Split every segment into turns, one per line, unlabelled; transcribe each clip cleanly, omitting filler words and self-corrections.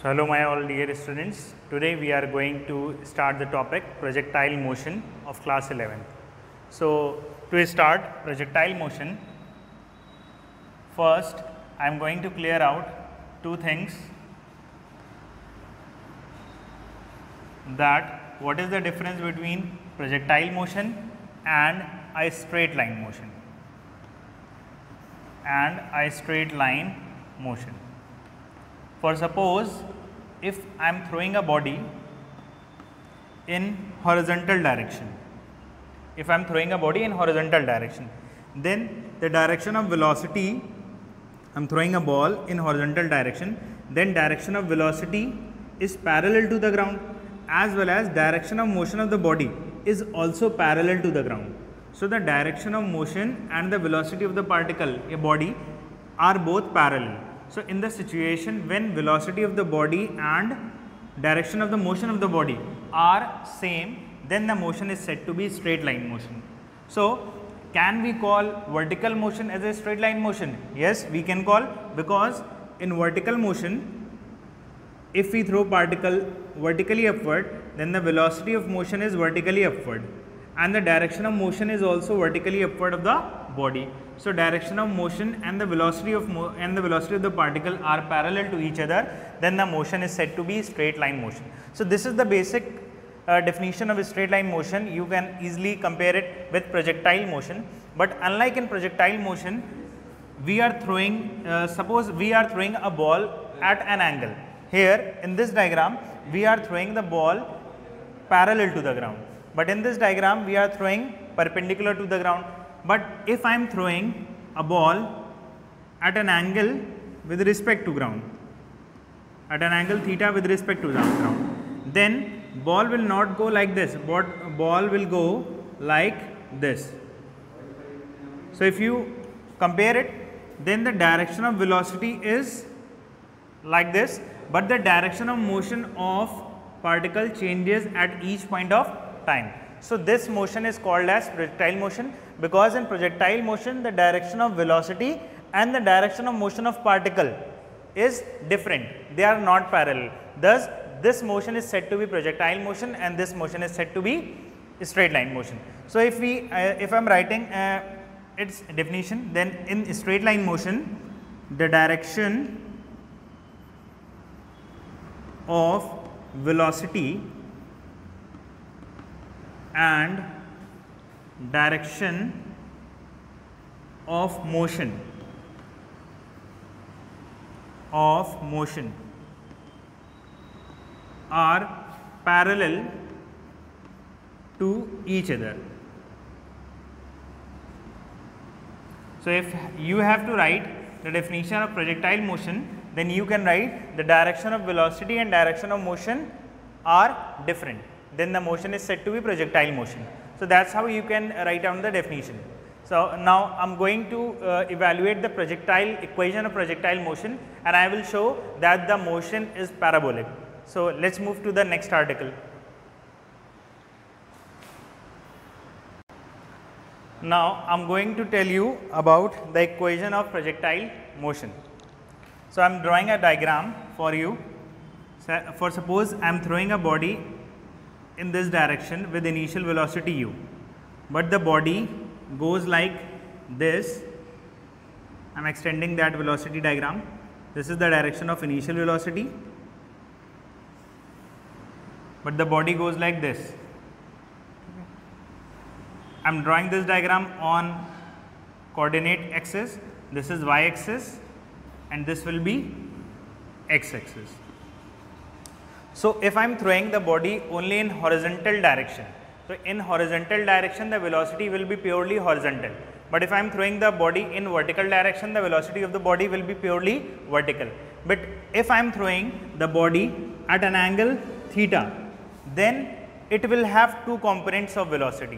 Hello my all dear students, today we are going to start the topic projectile motion of class 11th. So, to start projectile motion, first I am going to clear out two things, that what is the difference between projectile motion and a straight line motion For suppose if I am throwing a body in horizontal direction, then the direction of velocity, I am throwing a ball in horizontal direction, then direction of velocity is parallel to the ground, as well as direction of motion of the body is also parallel to the ground. So, the direction of motion and the velocity of the particle, a body, are both parallel. So, in the situation when velocity of the body and direction of the motion of the body are same, then the motion is said to be straight line motion. So, can we call vertical motion as a straight line motion? Yes, we can call, because in vertical motion, if we throw particle vertically upward, then the velocity of motion is vertically upward and the direction of motion is also vertically upward of the body. So, direction of motion and the velocity of the particle are parallel to each other, then the motion is said to be straight line motion. So, this is the basic definition of a straight line motion. You can easily compare it with projectile motion, but unlike in projectile motion, we are throwing suppose we are throwing a ball at an angle. Here in this diagram we are throwing the ball parallel to the ground, but in this diagram we are throwing perpendicular to the ground. But if I am throwing a ball at an angle with respect to ground, at an angle theta with respect to the ground, then ball will not go like this, but ball will go like this. So, if you compare it, then the direction of velocity is like this, but the direction of motion of particle changes at each point of time. So, this motion is called as projectile motion, because in projectile motion the direction of velocity and the direction of motion of particle is different, they are not parallel. Thus, this motion is said to be projectile motion and this motion is said to be straight line motion. So, if I am writing its definition, then in straight line motion the direction of velocity and direction of motion are parallel to each other. So, if you have to write the definition of projectile motion, then you can write the direction of velocity and direction of motion are different, then the motion is said to be projectile motion. So, that is how you can write down the definition. So, now I am going to evaluate the projectile equation of projectile motion, and I will show that the motion is parabolic. So, let us move to the next article. Now, I am going to tell you about the equation of projectile motion. So, I am drawing a diagram for you. For suppose I am throwing a body in this direction with initial velocity u, but the body goes like this. I am extending that velocity diagram. This is the direction of initial velocity, but the body goes like this. I am drawing this diagram on coordinate axis. This is y axis and this will be x axis. So, if I am throwing the body only in horizontal direction, so in horizontal direction the velocity will be purely horizontal, but if I am throwing the body in vertical direction, the velocity of the body will be purely vertical. But if I am throwing the body at an angle theta, then it will have two components of velocity.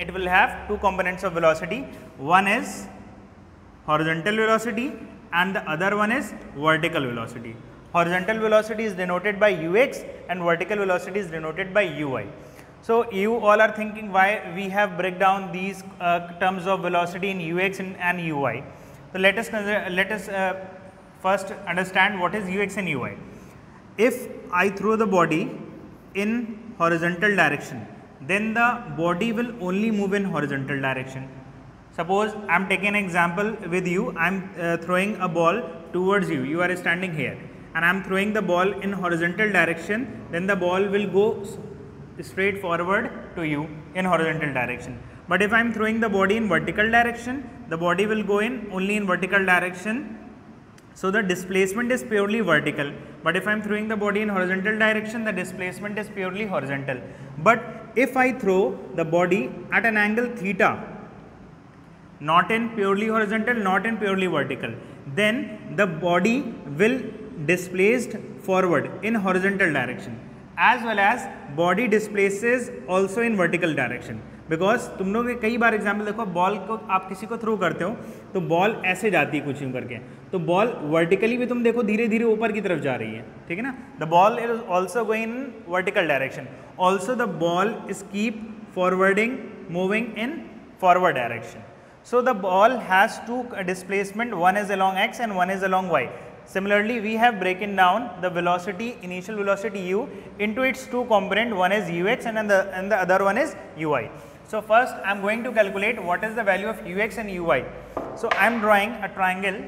One is horizontal velocity and the other one is vertical velocity. Horizontal velocity is denoted by ux and vertical velocity is denoted by uy. So, you all are thinking why we have break down these terms of velocity in ux and uy. So, let us first understand what is ux and uy. if I throw the body in horizontal direction, then the body will only move in horizontal direction. Suppose I am taking an example with you, I am throwing a ball towards you, you are standing here, and I am throwing the ball in horizontal direction, then the ball will go straight forward to you in horizontal direction. But if I am throwing the body in vertical direction, the body will go in only in vertical direction. So the displacement is purely vertical. But if I am throwing the body in horizontal direction, the displacement is purely horizontal. But if I throw the body at an angle theta, not in purely horizontal, not in purely vertical, then the body will displaced forward in horizontal direction, as well as body displaces also in vertical direction. Because तुम लोग कई बार example देखो, ball को आप किसी को throw करते हो तो बॉल ऐसे जाती है कुछ यूँ करके, तो बॉल वर्टिकली भी तुम देखो धीरे धीरे ऊपर की तरफ जा रही है, ठीक है ना. The ball is also going in vertical direction, also the ball is keep forwarding moving in forward direction. So the ball has two displacement, one is along x and one is along y. Similarly, we have broken down the velocity, initial velocity u, into its two component, one is ux and the other one is ui. So first I am going to calculate what is the value of ux and ui. So I am drawing a triangle.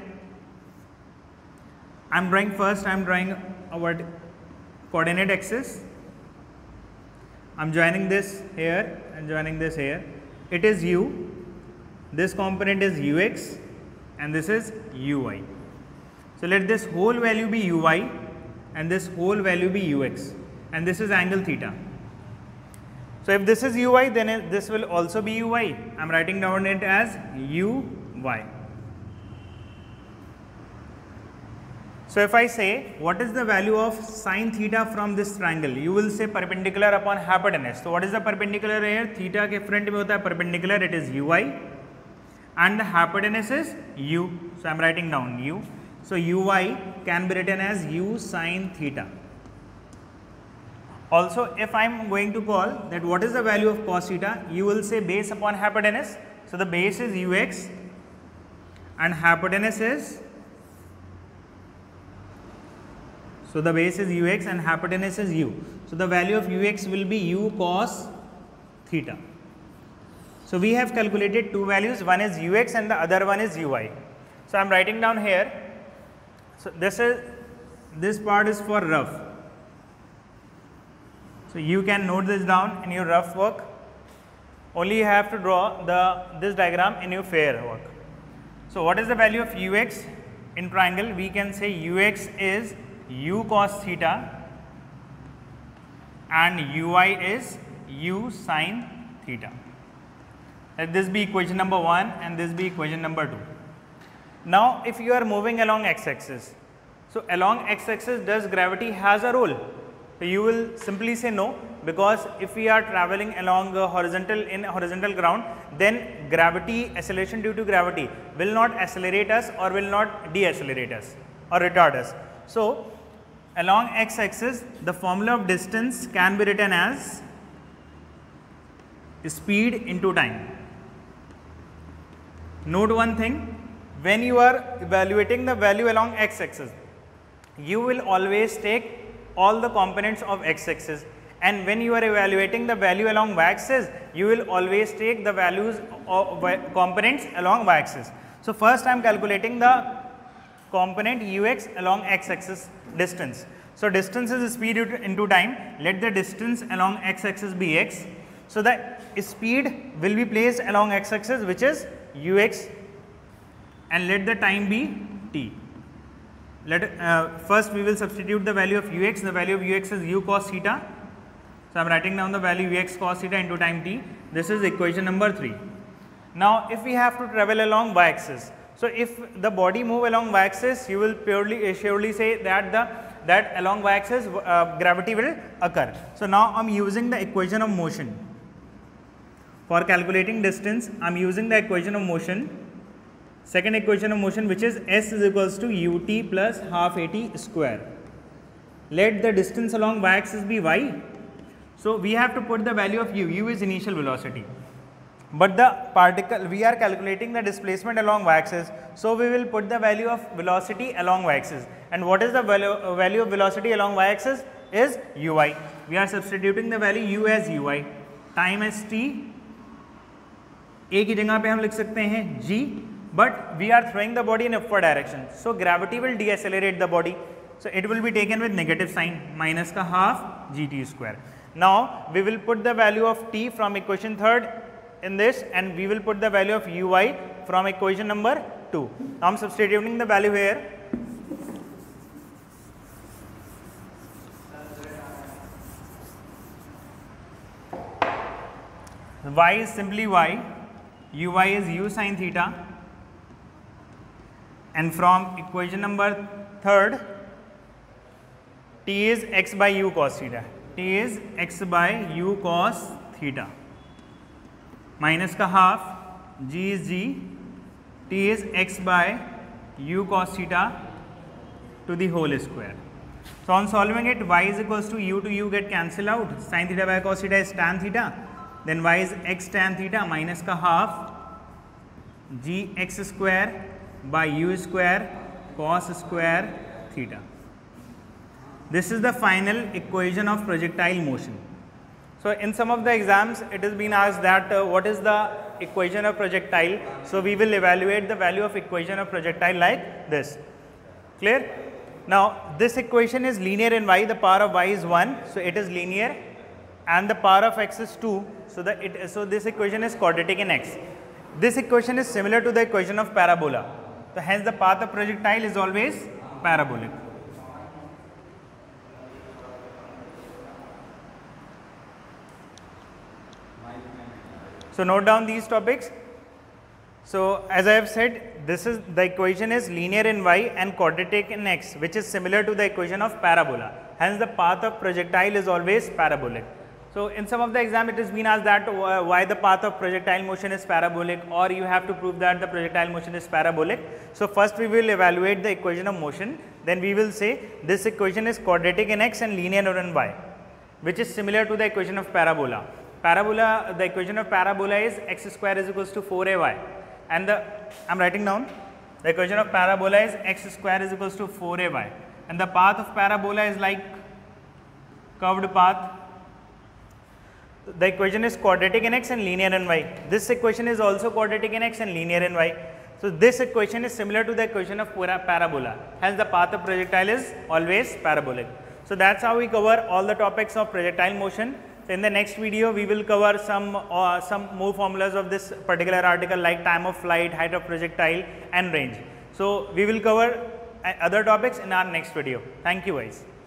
I am drawing our coordinate axis. I am joining this here and joining this here. It is u. This component is ux and this is ui. So let this whole value be ui and this whole value be ux, and this is angle theta. So if this is ui, then this will also be ui. I am writing down it as uy. So if I say what is the value of sin theta from this triangle, you will say perpendicular upon hypotenuse. So what is the perpendicular here? Theta के front में होता है perpendicular, it is ui. And the hypotenuse is u. So I am writing down u. So ui can be written as u sin theta. Also, if I am going to call that what is the value of cos theta, you will say base upon hypotenuse. So the base is ux and hypotenuse is, so the base is ux and hypotenuse is u. So the value of ux will be u cos theta. So we have calculated two values, one is ux and the other one is ui. So I am writing down here. So this part is for rough. So you can note this down in your rough work. Only you have to draw this diagram in your fair work. So what is the value of ux in triangle? We can say ux is u cos theta and ui is u sin theta. Let this be equation number 1 and this be equation number 2. Now if you are moving along x-axis, so along x-axis does gravity has a role? So you will simply say no, because if we are traveling along horizontal ground, then gravity, acceleration due to gravity will not accelerate us or will not decelerate us or retard us. So along x-axis the formula of distance can be written as speed into time. Note one thing, when you are evaluating the value along x-axis, you will always take all the components of x-axis, and when you are evaluating the value along y-axis, you will always take the values of components along y-axis. So first I am calculating the component ux along x-axis distance. So distance is speed into time. Let the distance along x-axis be x. So the speed will be placed along x-axis, which is ux, and let the time be t. First we will substitute the value of ux. The value of ux is u cos theta. So I am writing down the value ux cos theta into time t. This is equation number 3. Now if we have to travel along y-axis, so if the body move along y-axis, you will surely say that along y-axis gravity will occur. So now I am using the equation of motion. For calculating distance, I am using the equation of motion, second equation of motion, which is s is equals to ut plus half at square. Let the distance along y-axis be y. So we have to put the value of u is initial velocity. but the particle, we are calculating the displacement along y-axis, so we will put the value of velocity along y-axis. And what is the value of velocity along y-axis is ui. We are substituting the value u as ui, time as t, a की जगह पे हम लिख सकते हैं g, but we are throwing the body in upward direction, so gravity will decelerate the body, so it will be taken with negative sign, minus का half gt square. Now we will put the value of t from equation 3rd in this, and we will put the value of ui from equation number 2. Now I am substituting the value here. Y is simply y, ui is u sin theta, and from equation number 3rd, t is x by u cos theta, t is x by u cos theta, minus का half, g is g, t is x by u cos theta to the whole square. So on solving it, y is equals to u get cancel out, sin theta by cos theta is tan theta, then y is x tan theta minus का half g x square by u square cos square theta. This is the final equation of projectile motion. So in some of the exams it has been asked that what is the equation of projectile. So we will evaluate the value of equation of projectile like this. Clear? Now this equation is linear in y, the power of y is 1, so it is linear, and the power of x is 2, so this equation is quadratic in x. This equation is similar to the equation of parabola, so hence the path of projectile is always parabolic. So note down these topics. So as I have said, this is the equation is linear in y and quadratic in x, which is similar to the equation of parabola. Hence the path of projectile is always parabolic. So in some of the exam it has been asked that why the path of projectile motion is parabolic, or you have to prove that the projectile motion is parabolic. So first we will evaluate the equation of motion, then we will say this equation is quadratic in x and linear in y, which is similar to the equation of parabola. The equation of parabola is x square is equals to 4ay, and I am writing down, the equation of parabola is x square is equals to 4ay, and the path of parabola is like curved path. The equation is quadratic in x and linear in y. This equation is also quadratic in x and linear in y. So this equation is similar to the equation of parabola. Hence the path of projectile is always parabolic. So that's how we cover all the topics of projectile motion. So in the next video we will cover some more formulas of this particular article, like time of flight, height of projectile and range. So we will cover other topics in our next video. Thank you guys.